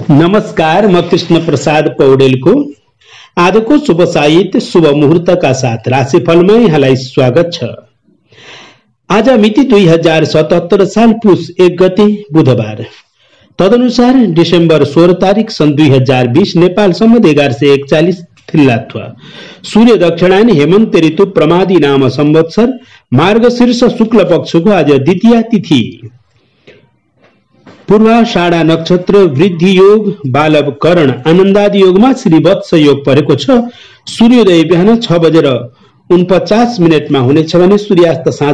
नमस्कार, म कृष्ण प्रसाद पौडेलको आजको subhasait शुभ मुहूर्तका साथ राशिफलमा यहाँलाई स्वागत छ। आज मिति 2077 साल पुष 1 गते बुधबार, तदनुसार डिसेम्बर 16 तारिक सन् 2020 नेपाल सम्वत 1141 थिल्लाथ्वा, सूर्य दक्षिणायन हेमन्त ऋतु प्रमादी नाम संवत्सर मार्गशीर्ष शुक्ल पक्षको आज द्वितीया तिथि, पूर्वाषाढा नक्षत्र वृद्धि योग बालव करण आनन्दादि योगमा श्री वत्स योग परेको छ। सूर्योदय बिहान 6:49 मा हुनेछ भने सूर्यास्त साँझ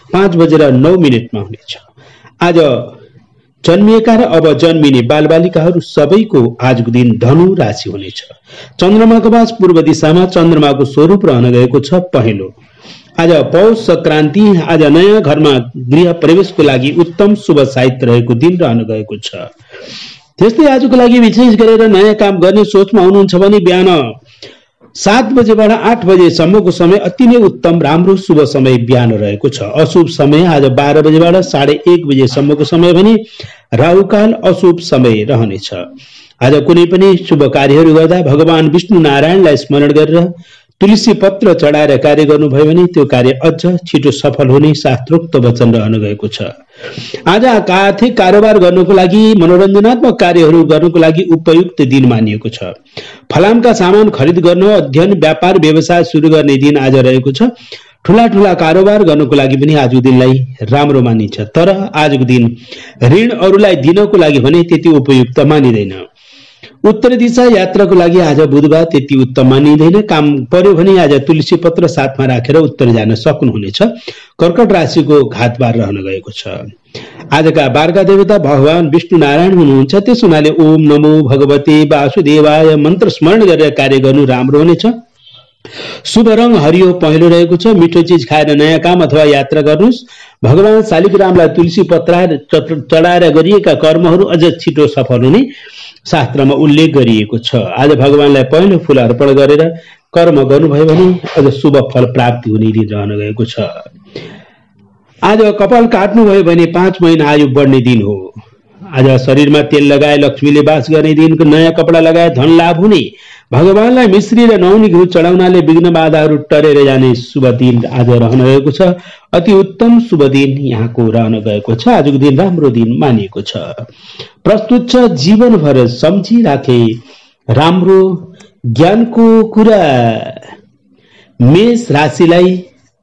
5:09 मा हुनेछ। आज जन्मिएका र अब जन्मिने बालबालिकाहरू सबैको आजको दिन धनु राशि हुनेछ। चन्द्रमाको वास पूर्व दिशामा चन्द्रमाको स्वरूप रहन गएको छ पहेँलो। आज पौष संक्रान्ति, आज नयाँ घरमा गृह प्रवेशको लागि उत्तम शुभ साइत रहेको दिन रहन गएको छ। त्यस्तै आजको लागि विशेष गरेर नयाँ काम गर्ने सोचमा हुनुहुन्छ भने बिहान 7 बजेबाट 8 बजेसम्मको समय अति नै उत्तम राम्रो शुभ समय बिहान रहेको छ। अशुभ समय आज 12 बजेबाट 1:30 बजेसम्मको समय भने राहुकाल अशुभ समय रहनेछ। आज कुनै पनि शुभ कार्यहरू गर्दा भगवान विष्णु नारायणलाई स्मरण गरेर तुलसी पत्र चढाएर कार्य गर्नुभयो भने त्यो कार्य अझ छिटो सफल हुने शास्त्रोक्त वचन रहन गएको छ। आज आर्थिक कारोबार गर्नको लागि मनोरञ्जनात्मक कार्यहरू गर्नको लागि उपयुक्त दिन मानिएको छ। फलामका सामान खरिद गर्न, अध्ययन, व्यापार, व्यवसाय सुरु गर्ने दिन आज रहेको छ। ठूला ठूला कारोबार गर्नको लागि पनि आजको दिनलाई राम्रो मानिन्छ। तर आजको दिन ऋण अरूलाई दिनको लागि भने त्यति उपयुक्त मानिँदैन। उत्तर दिशा यात्राको लागि आज बुधबार त्यति उत्तम मानिँदैन। काम पर्यो भने आज तुलसी पत्र साथमा राखेर उत्तर जान सक्नुहुनेछ। कर्कट राशिको घातबार रहन गएको छ। आजका बारका देवता भगवान विष्णु नारायण हुनुहुन्छ। त्यस हुनाले ओम नमो भगवते वासुदेवाय मन्त्र स्मरण गरेर कार्य गर्नु राम्रो हुनेछ। शुभ रंग हरियो पहेँलो रहेको छ। मिठो चीज खाएर नयाँ काम अथवा यात्रा गर्नुहोस्। भगवान शालिग्रामलाई तुलसी पत्र चढाएर गरिएका कर्महरू अझ छिटो सफल हुने शास्त्रमा उल्लेख गरिएको छ। आज भगवानलाई पहेँलो फूल अर्पण गरेर कर्म गर्नुभयो भने अझ शुभ फल प्राप्ति हुने दिन रहन गएको छ। आज कपाल काट्नुभयो भने 5 महिना आयु बढ्ने दिन हो। आज शरीरमा तेल लगाए लक्ष्मीले वास गर्ने दिन, नयाँ कपडा लगाए धन लाभ हुने, भगवानलाई मिश्री र नौनी घिउ चढाउनाले विघ्न बाधाहरू टरेर जाने शुभ दिन आज रहन गएको छ। अति उत्तम शुभ दिन यहाँको रहन गएको छ। आजको दिन राम्रो दिन मानिएको छ। प्रस्तुत छ जीवनभर सम्झिराखे राम्रो ज्ञानको कुरा। मेष राशिलाई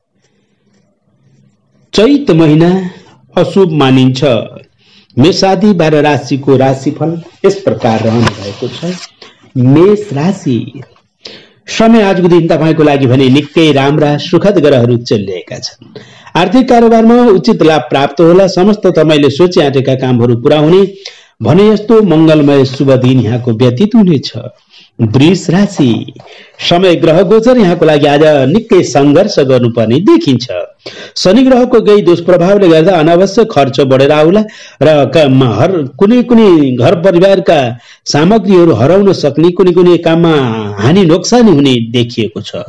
चैत महिना अशुभ मानिन्छ। मेषादि 12 राशिको राशिफल यस प्रकार रहन गएको छ। मेष राशि समय आजको दिन तपाईको लागि भने निकै राम्रा सुखद ग्रहहरू चलिरहेका छन्। आर्थिक कारोबारमा उचित लाभ प्राप्त होला। समस्त तपाईले सोचे आँटेका कामहरू पूरा हुने भने जस्तो मंगलमय शुभ दिन यहाँको व्यतीत हुनेछ। वृष राशि समय ग्रह गोचर यहाँको लागि आज निकै संघर्ष गर्नुपर्ने देखिन्छ। शनि ग्रहको गई दुष्प्रभावले गर्दा अनावश्यक खर्च बढेर आउला र कुनै घर परिवारका सामग्रीहरू हराउन सक्ने, कुनै काममा हानि नोक्सानी हुने देखिएको छ।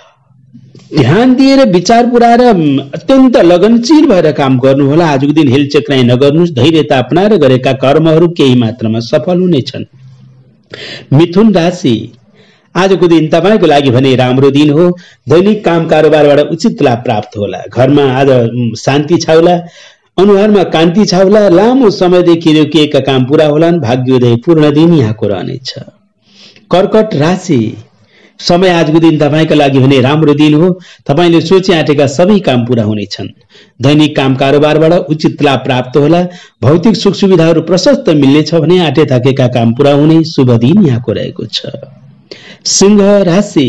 ध्यान दिएर विचार पुर्याएर अत्यन्त लगनशील भएर काम गर्नुहोला। आजको दिन हेलचेक्राइ नगर्नुहोस्। धैर्यता अपनाएर गरेका कर्महरू केही मात्रामा सफल हुनेछन्। मिथुन राशि आजको दिन तपाईको लागि भने राम्रो दिन हो। दैनिक काम कारोबारबाट उचित लाभ प्राप्त होला। घरमा आज शान्ति छाउला, अनुहारमा कान्ति छाउला। लामो समयदेखि रोकिएका काम पूरा होलान्। भाग्योदय पूर्ण दिन यहाँको रहनेछ। कर्कट राशि समय आजको दिन तपाईका लागि भने राम्रो दिन हो। तपाईले सोचे आँटेका सबै काम पूरा हुनेछन्। दैनिक काम कारोबारबाट उचित लाभ प्राप्त होला। भौतिक सुख सुविधाहरू प्रशस्त मिल्नेछ भने आँटे थाकेका काम पूरा हुने शुभ दिन यहाँको रहेको छ। सिंह राशि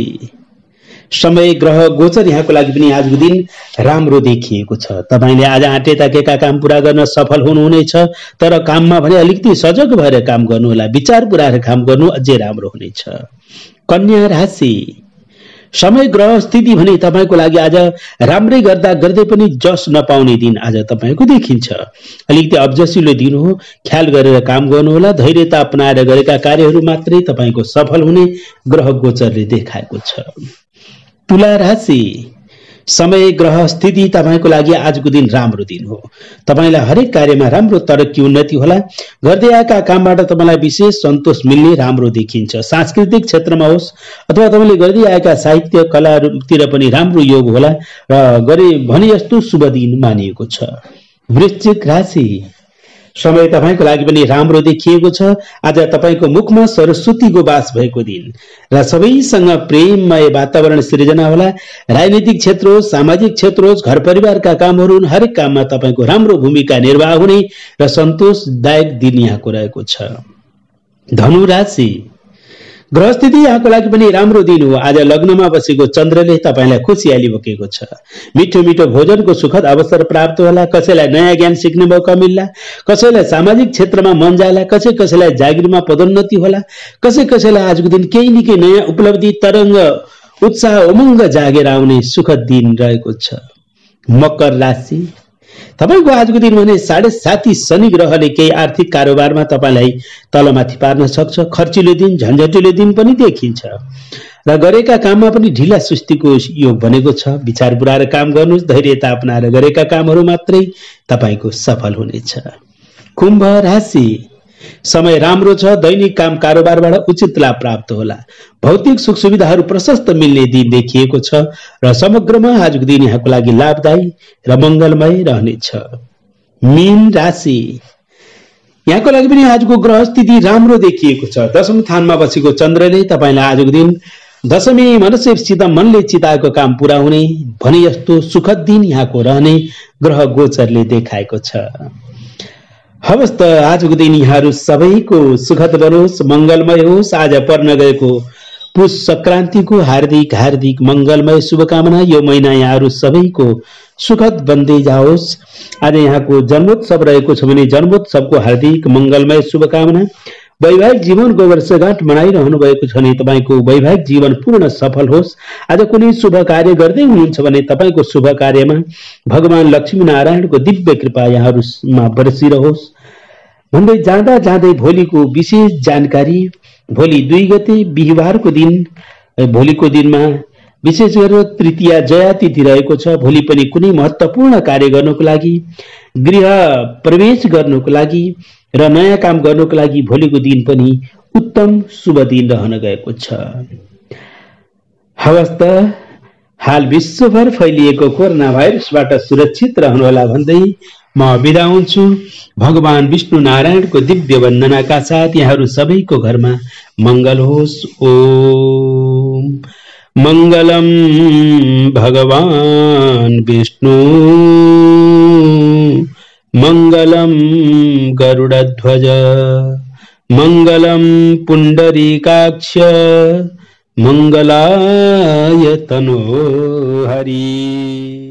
समय ग्रह गोचर यहाँको लागि पनि आजको दिन राम्रो देखिएको छ। तपाईले आज आँटे थाकेका काम पूरा गर्न सफल हुनुहुनेछ। तर काममा भने अलिकति सजग भएर काम गर्नु होला। विचार पुर्याएर काम गर्नु अझै राम्रो हुनेछ। कन्या राशि समय ग्रह स्थिति भने तपाईको लागि आज राम्रै गर्दा गर्दै पनि जस नपाउने दिन आज तपाईको देखिन्छ। अलिकति अब्जसिलो दिन हो। ख्याल गरेर काम गर्नुहोला। धैर्यता अपनाएर गरेका कार्यहरू मात्रै तपाईको सफल हुने ग्रह गोचरले देखाएको छ। तुला राशि समय ग्रह स्थिति तपाईको लागि आजको दिन राम्रो दिन हो। तपाईलाई हरेक कार्यमा राम्रो तरक्की उन्नति होला। गर्दै आएका कामबाट तपाईलाई विशेष सन्तोष मिल्ने राम्रो देखिन्छ। सांस्कृतिक क्षेत्रमा होस् अथवा तपाईले गर्दै आएका साहित्य कलातिर पनि राम्रो योग होला र गरे भने जस्तो शुभ दिन मानिएको छ। वृश्चिक राशि, समय तपाईको लागि पनि राम्रो देखिएको छ। आज तपाईको मुखमा सरस्वतीको वास भएको दिन र सबैसँग प्रेममय वातावरण सृजना होला। राजनीतिक क्षेत्र होस्, सामाजिक क्षेत्र होस्, घर परिवारका कामहरू, हरेक काममा तपाईको राम्रो भूमिका निर्वाह हुने र सन्तोषदायक दिन यहाँको रहेको छ। धनु राशि, ग्रह स्थिति यहाँको लागि पनि राम्रो दिन हो। आज लग्नमा बसेको चन्द्रले तपाईलाई खुसियाली बोकेको छ। मिठो मिठो भोजनको सुखद अवसर प्राप्त होला। कसैलाई नयाँ ज्ञान सिक्ने मौका मिल्ला, कसैलाई सामाजिक क्षेत्रमा मन जाला, कसैलाई जागिरमा पदोन्नति होला, कसैलाई आजको दिन केही न केही नयाँ उपलब्धि, तरंग, उत्साह, उमंग जागेर आउने सुखद दिन रहेको छ। मकर राशि, तपाईको आजको दिन भने 7.5 शनि ग्रहले केही आर्थिक कारोबारमा तपाईलाई तलमाथि पार्न सक्छ। खर्चिलो दिन, झन्झटिलो दिन पनि देखिन्छ र गरेका काममा पनि ढिला सुस्तीको योग बनेको छ। विचार पुर्याएर काम गर्नुहोस्। धैर्यता अपनाएर गरेका कामहरू मात्रै तपाईको सफल हुनेछ। कुम्भ राशि, समय राम्रो छ। दैनिक काम कारोबारबाट उचित लाभ प्राप्त होला। भौतिक सुख सुविधाहरू प्रशस्त मिल्ने दिन देखिएको छ र समग्रमा आजको दिन यहाँको लागि लाभदायी र मंगलमय रहनेछ। मीन राशि, यहाँको लागि पनि आजको ग्रह स्थिति राम्रो देखिएको छ। दशम स्थानमा बसेको चन्द्रले तपाईलाई आजको दिन दशमी मनसेसित मनले चिताएको काम पूरा हुने भने जस्तो सुखद दिन यहाँको रहने ग्रह गोचरले देखाएको छ। हवस् त आजको दिन यहाँहरू सबैको सुखद बनोस्, मंगलमय होस्। आज पर्न गएको पुष संक्रान्तिको हार्दिक हार्दिक मंगलमय शुभकामना। यो महिना यहाँहरू सबैको सुखद बन्दै जाओस्। आज यहाँको जन्मोत्सव रहेको छ भने जन्मोत्सवको हार्दिक मंगलमय शुभकामना। वैवाहिक जीवनको वर्षगाँठ मनाइरहनु भएको छ भने तपाईको वैवाहिक जीवन पूर्ण सफल होस्। आज कुनै शुभ कार्य गर्दै हुनुहुन्छ भने तपाईको शुभ कार्यमा भगवान लक्ष्मी नारायणको दिव्य कृपा यहाँहरूमा बरसिरहोस् भन्दै जाँदा जाँदै भोलिको विशेष जानकारी। भोलि 2 गते बिहीबारको दिन, भोलिको दिनमा विशेष गरेर तृतीया जया तिथि रहेको छ। भोलि पनि कुनै महत्त्वपूर्ण कार्य गर्नको लागि, गृह प्रवेश गर्नको लागि र नयाँ काम गर्नको लागि भोलिको दिन पनि उत्तम शुभ दिन रहन गएको छ। हवस् त हाल विश्वभर फैलिएको कोरोना भाइरसबाट सुरक्षित रहनुहोला भन्दै म बिदा हुन्छु। भगवान विष्णु नारायणको दिव्य वन्दनाका साथ यहाँहरू सबैको घरमा मंगल होस्। ओम मंगलम भगवान विष्णु, मंगलम गरुडध्वज, मंगलम पुंडरीकाक्ष, मंगलाय तनो हरि।